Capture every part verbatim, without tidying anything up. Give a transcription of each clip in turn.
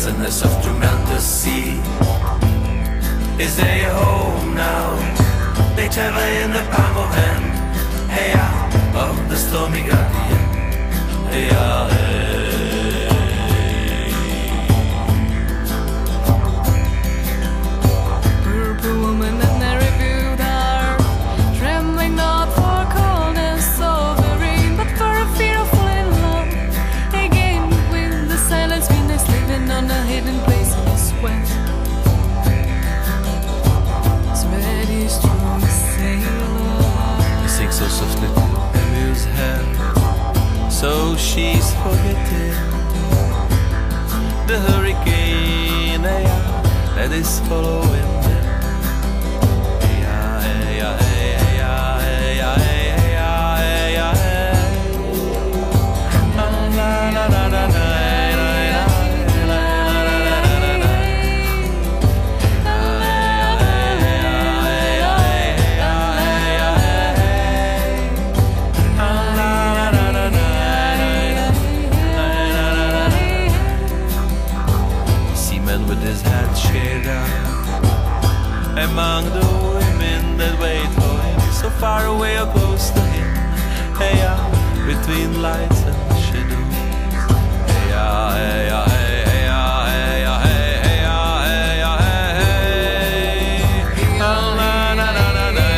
immenseness of tumultuous sea. Is there a home now? They travel in the palm of hand, heia, of the Stormy Guardian, heia, hey. Purple woman and their reviewed are trembling not for coldness of the rain, but for a fear of falling in love again with the silence Venus living on a hidden place in the sweat. Sweat is strong sailor. He sings so softly to amuse her, so she's forgetting the hurricane, heia, that is following them. Heia, heia, heia, heia, heia, heia, heia. La la la la la la. With his head shaded down among the women that wait for him, so far away or close to him, heia, between lights and shadows, heia, heia, heia, heia, heia, heia, heia, la la la la la la.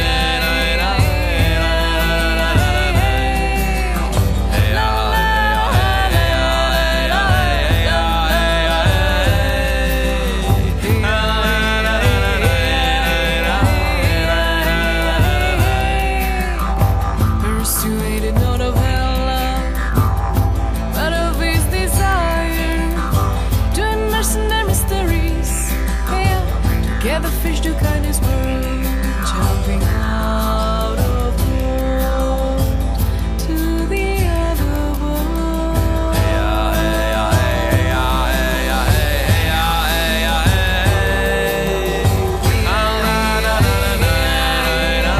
Persuaded not of hell, but of his desire to immerse in their mysteries. Yeah, together fish to kindness world, jumping out of world to the other world. Heia, heia, heia, heia, heia, heia, heia. La la la la la la.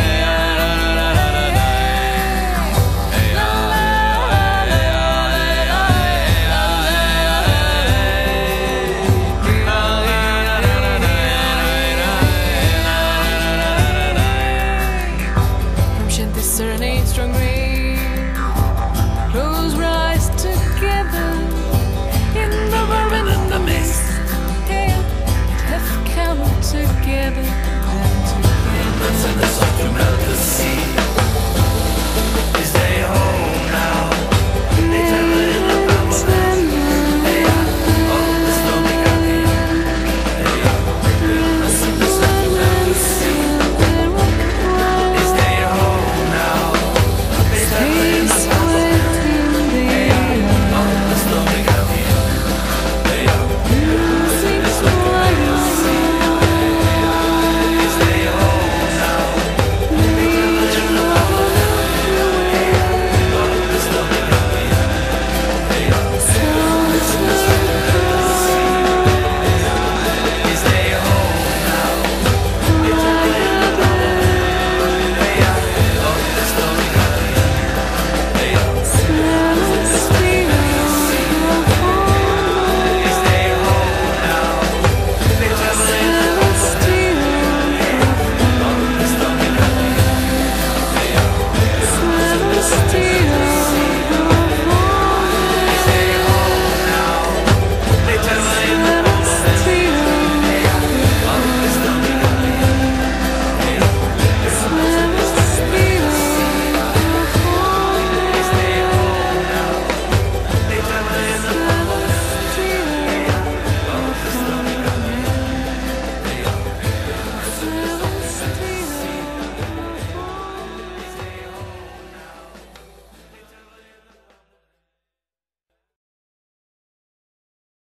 Serenade strong rain, close rise together in the whirlwind and the mist. Yeah, have come together and together. Immenseness of tumultuous sea.